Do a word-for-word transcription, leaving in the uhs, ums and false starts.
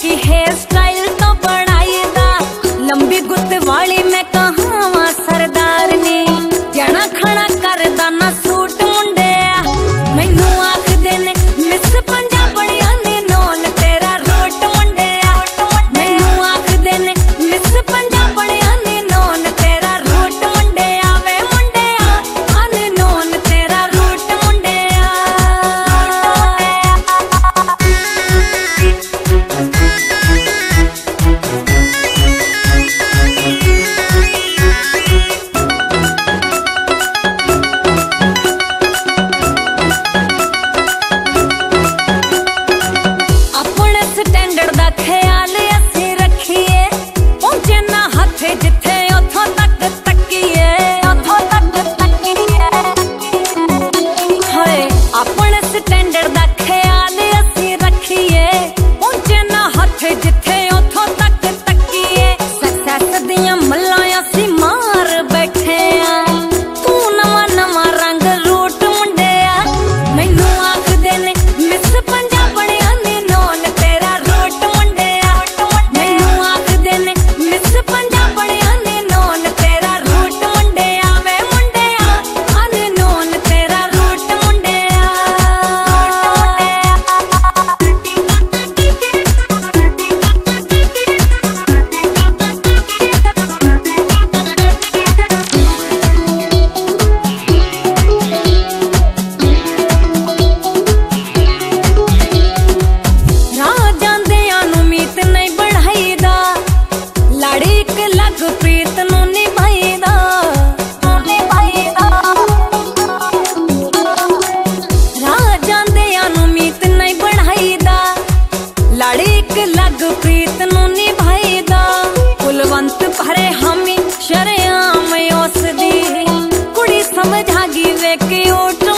बाकी hair style तो बढ़ाई दा, लंबी गुत्त वाली मैं कहाँ वा सरदार ने, जाना खड़ा कर दाना सूट मुंडे मैनू आख देने मिस पंजाब बड़िया ने नौन तेरा रोट मुंडे, मैनू आख देने मिस पंजाब बड़िया ने नौन तेरा रोट मुंडे वे मुंडे आने नौन तेरा रोट मुंडे। अपने स्टैंडर्ड दा ख्याल असी रखिए, पहुंचे ना हथ जिथे उथों तक तकीए, उथों तक तकीए हाय। अपने स्टैंडर्ड दा ख्याल असी रखिए, पहुंचे ना हथ जिथे उथों तक तकीए, सक्सेस दियां मल्लां असी मार बैठे आ, तू नवा नवा रंग रूट मुंडिया, मैनू आख देने मिस पंजाब बड़िया ने नौन तेरा रोट मुंडिया, मैनू आख देने मिस पंजाब बड़िया ने नौन तेरा रोट मुंडिया वे मुंडिया आने नौन तेरा रोट मुंडिया। राह जांदियां नू मीत नहीं बढ़ाई दा, लाड़ी इक लग प्रीत नू निभाई दा, निभाई दा। राह जांदियां नू मीत नहीं बढ़ाई दा, लाड़ी इक लग प्रीत नू निभाई दा, कुलवंत भरे हामी शरेआम उस दी, कुड़ी समझागी वे कि ओट